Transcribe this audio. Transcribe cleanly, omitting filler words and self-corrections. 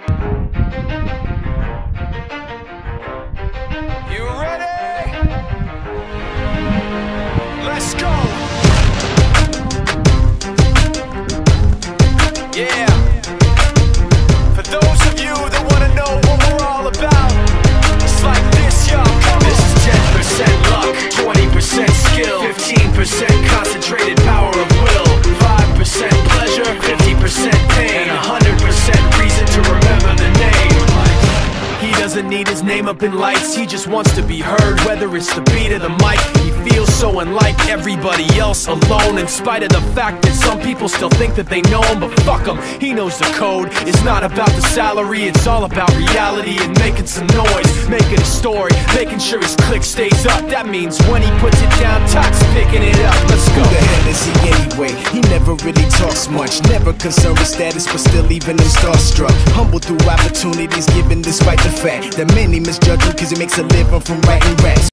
You ready? Let's go. Yeah. For those of you that wanna know what we're all about, it's like this, y'all. This is 10% luck, 20% skill, 15% concentrated power of will, 5% pleasure, 50% pain, and 100% reason to remember the name. He doesn't need his name up in lights, he just wants to be heard, whether it's the beat or the mic. He feels so unlike everybody else, alone, in spite of the fact that some people still think that they know him. But fuck him, he knows the code. It's not about the salary, it's all about reality and making some noise, making a story, making sure his click stays up. That means when he puts it down, Tox picking it up. Let's go. Who the hell is he anyway? He never really talks much, never concerned with status, but still even him starstruck. Humble through opportunities given despite the fact that many misjudge him cause he makes a living from writing raps.